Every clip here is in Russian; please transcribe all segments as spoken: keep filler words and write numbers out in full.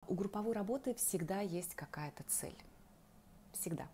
У групповой работы всегда есть какая-то цель. Всегда.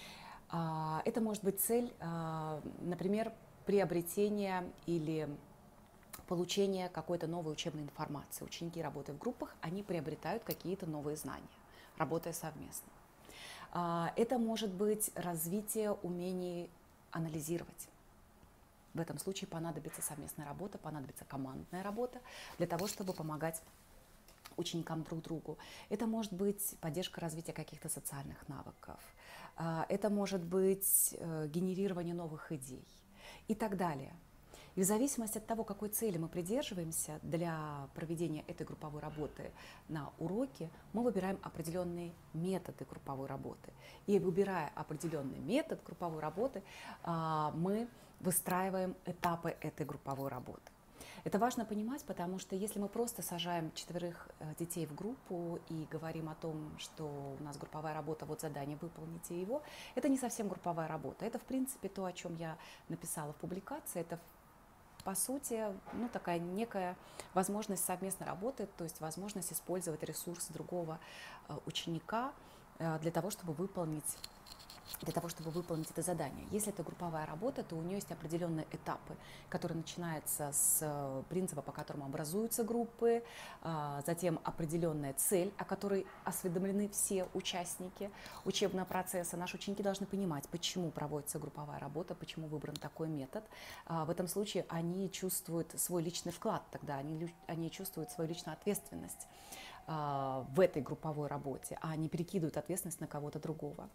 Это может быть цель, например, приобретения или получения какой-то новой учебной информации. Ученики, работая в группах, они приобретают какие-то новые знания, работая совместно. Это может быть развитие умений анализировать. В этом случае понадобится совместная работа, понадобится командная работа для того, чтобы помогать ученикам друг другу. Это может быть поддержка развития каких-то социальных навыков. Это может быть генерирование новых идей и так далее. И в зависимости от того, какой цели мы придерживаемся для проведения этой групповой работы на уроке, мы выбираем определенные методы групповой работы. И выбирая определенный метод групповой работы, мы выстраиваем этапы этой групповой работы. Это важно понимать, потому что если мы просто сажаем четверых детей в группу и говорим о том, что у нас групповая работа, вот задание, выполните его, это не совсем групповая работа. Это, в принципе, то, о чем я написала в публикации. Это, по сути, ну, такая некая возможность совместной работы, то есть возможность использовать ресурс другого ученика для того, чтобы выполнить для того, чтобы выполнить это задание. Если это групповая работа, то у нее есть определенные этапы, которые начинаются с принципа, по которому образуются группы, затем определенная цель, о которой осведомлены все участники учебного процесса. Наши ученики должны понимать, почему проводится групповая работа, почему выбран такой метод. В этом случае они чувствуют свой личный вклад, тогда они, они чувствуют свою личную ответственность в этой групповой работе, а не перекидывают ответственность на кого-то другого.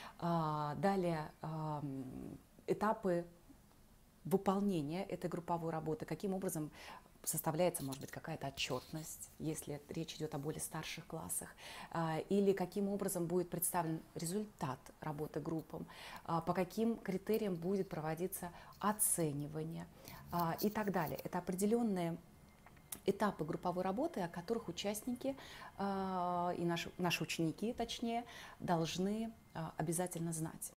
Далее этапы выполнения этой групповой работы, каким образом составляется, может быть, какая-то отчетность, если речь идет о более старших классах, или каким образом будет представлен результат работы группам, по каким критериям будет проводиться оценивание и так далее. Это определенные этапы групповой работы, о которых участники э, и наши, наши ученики, точнее, должны э, обязательно знать.